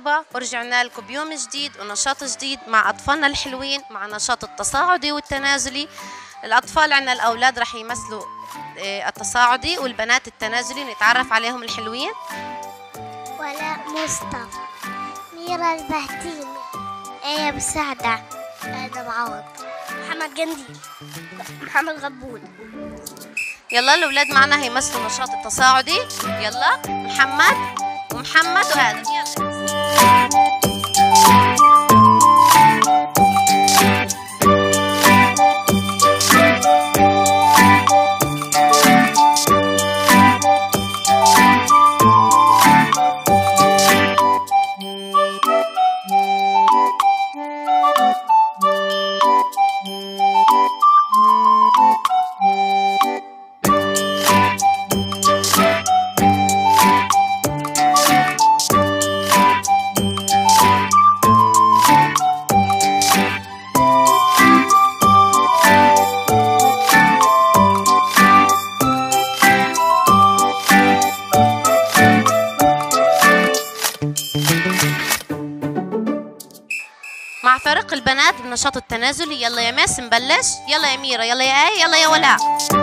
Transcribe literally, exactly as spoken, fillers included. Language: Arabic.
مرحبا، ورجعنا لكم بيوم جديد ونشاط جديد مع أطفالنا الحلوين، مع نشاط التصاعدي والتنازلي. الأطفال عنا الأولاد رح يمثلوا التصاعدي والبنات التنازلي. نتعرف عليهم الحلوين. ولاء مصطفى، ميرا البهتيمي، آية بسعدة، آدم عوض، محمد جندي، محمد غبون. يلا الأولاد معنا هيمثلوا نشاط التصاعدي. يلا محمد ومحمد وآدم، يلا. مع فريق البنات بالنشاط التنازلي. يلا يا ماس نبلش. يلا يا ميرا، يلا يا آية، يلا يا ولاء.